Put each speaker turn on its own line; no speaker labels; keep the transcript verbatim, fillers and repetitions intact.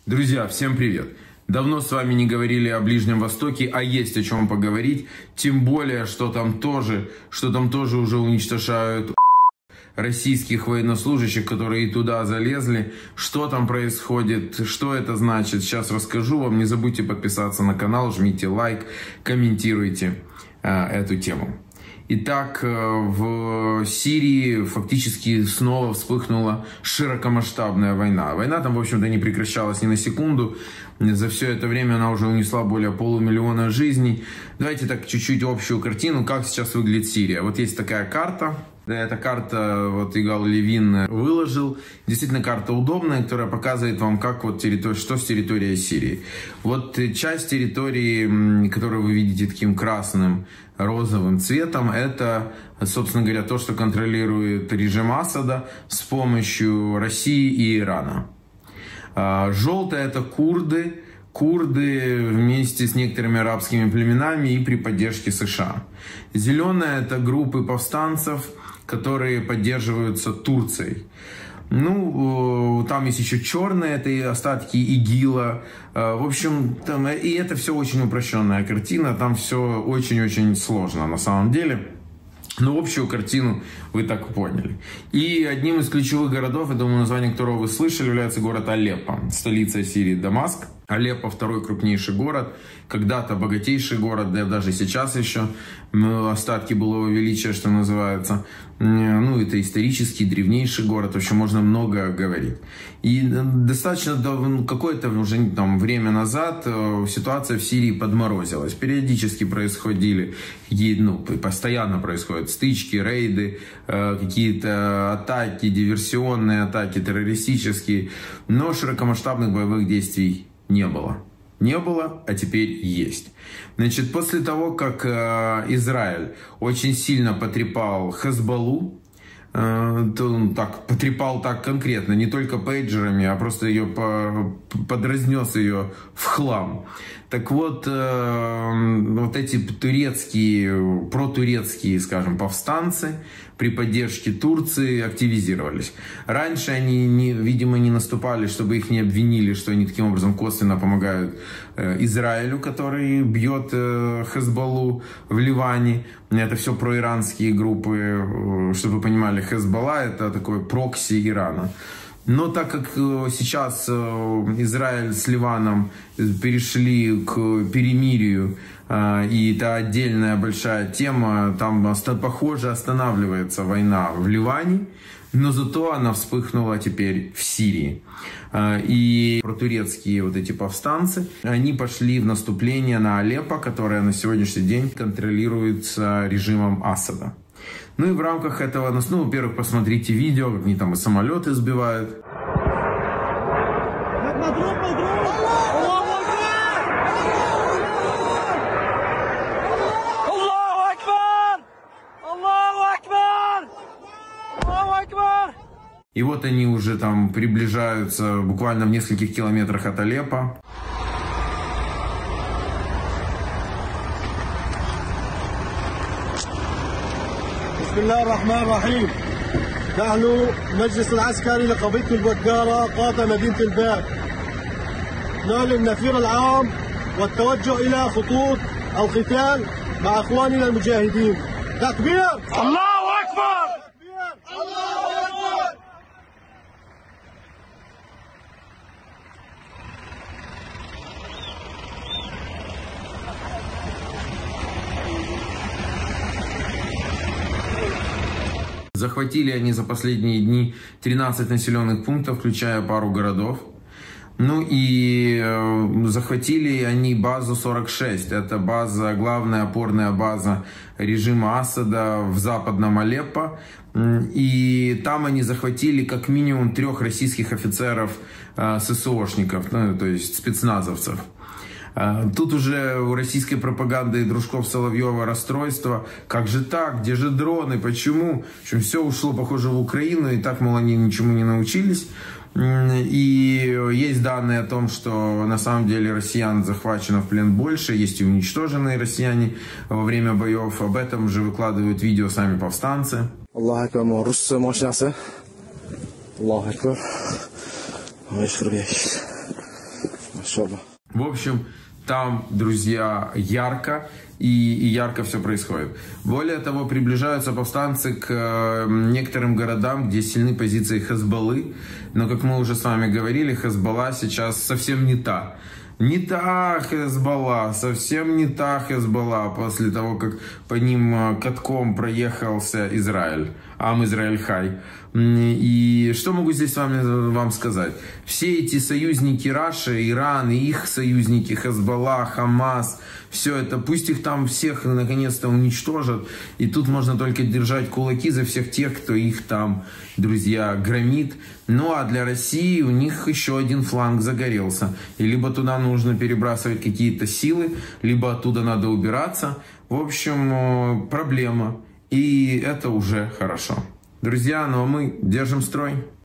Друзья, всем привет! Давно с вами не говорили о Ближнем Востоке, а есть о чем поговорить. Тем более, что там тоже, что там тоже уже уничтожают российских военнослужащих, которые и туда залезли. Что там происходит, что это значит, сейчас расскажу вам. Не забудьте подписаться на канал, жмите лайк, комментируйте э, эту тему. Итак, в Сирии фактически снова вспыхнула широкомасштабная война. Война там, в общем-то, не прекращалась ни на секунду. За все это время она уже унесла более полумиллиона жизней. Давайте так чуть-чуть общую картину, как сейчас выглядит Сирия. Вот есть такая карта. Эта карта, вот Игал Левин выложил. Действительно, карта удобная, которая показывает вам, как вот территория, что с территорией Сирии. Вот часть территории, которую вы видите таким красным, розовым цветом, это, собственно говоря, то, что контролирует режим Асада с помощью России и Ирана. Желтое — это курды. Курды вместе с некоторыми арабскими племенами и при поддержке США. Зеленое — это группы повстанцев, которые поддерживаются Турцией. Ну, там есть еще черные, это и остатки ИГИЛа. В общем, там, и это все очень упрощенная картина, там все очень-очень сложно на самом деле. Но общую картину вы так поняли. И одним из ключевых городов, я думаю, название которого вы слышали, является город Алеппо, столица Сирии Дамаск. Алеппо — второй крупнейший город, когда-то богатейший город, да даже сейчас еще остатки былого величия, что называется. Ну, это исторический, древнейший город, в общем, можно много говорить. И достаточно какое-то уже там время назад ситуация в Сирии подморозилась. Периодически происходили, ну, постоянно происходят стычки, рейды, какие-то атаки, диверсионные атаки, террористические, но широкомасштабных боевых действий не было. Не было, а теперь есть. Значит, после того, как э, Израиль очень сильно потрепал Хезболлу, э, то он так потрепал так конкретно, не только пейджерами, а просто ее по, подразнес ее в хлам. Так вот, э, вот эти турецкие, протурецкие, скажем, повстанцы при поддержке Турции активизировались. Раньше они, не, видимо, не наступали, чтобы их не обвинили, что они таким образом косвенно помогают э, Израилю, который бьет э, Хезболлу в Ливане. Это все проиранские группы, э, чтобы вы понимали, Хезболла — это такой прокси Ирана. Но так как сейчас Израиль с Ливаном перешли к перемирию, и это отдельная большая тема, там, похоже, останавливается война в Ливане, но зато она вспыхнула теперь в Сирии. И протурецкие вот эти повстанцы, они пошли в наступление на Алеппо, которое на сегодняшний день контролируется режимом Асада. Ну и в рамках этого, ну, во-первых, посмотрите видео, как они там и самолеты сбивают. И вот они уже там приближаются буквально в нескольких километрах от Алеппо.
بسم الله الرحمن الرحيم. نحن المجلس العسكري لقبيلة البقارة قاطع مدينة الباب نعلن النفير العام والتوجه إلى خطوط القتال مع إخواننا المجاهدين. تكبير! الله أكبر! تكبير! الله أكبر!
Захватили они за последние дни тринадцать населенных пунктов, включая пару городов. Ну и э, захватили они базу сорок шесть. Это база, главная опорная база режима Асада в западном Алеппо. И там они захватили как минимум трех российских офицеров, э, ССОшников, ну, то есть спецназовцев. Тут уже у российской пропаганды и дружков Соловьева расстройство. Как же так? Где же дроны? Почему? В общем, все ушло, похоже, в Украину. И так, мол, они ничему не научились. И есть данные о том, что на самом деле россиян захвачено в плен больше. Есть и уничтоженные россияне во время боев. Об этом же выкладывают видео сами повстанцы.
Аллаху акбар, рус машинасы. Аллаху акбар. inshallah.
В общем, там, друзья, ярко и, и ярко все происходит. Более того, приближаются повстанцы к э, некоторым городам, где сильны позиции Хезболлы. Но, как мы уже с вами говорили, Хезболла сейчас совсем не та. Не та Хезболла, совсем не та Хезболла после того, как по ним катком проехался Израиль. Ам Израиль Хай. И что могу здесь с вами, вам сказать? Все эти союзники Раши, Иран и их союзники Хезболла, Хамас, все это, пусть их там всех наконец-то уничтожат. И тут можно только держать кулаки за всех тех, кто их там, друзья, громит. Ну а для России у них еще один фланг загорелся. И либо туда нужно перебрасывать какие-то силы, либо оттуда надо убираться. В общем, проблема. И это уже хорошо. Друзья, ну а мы держим строй.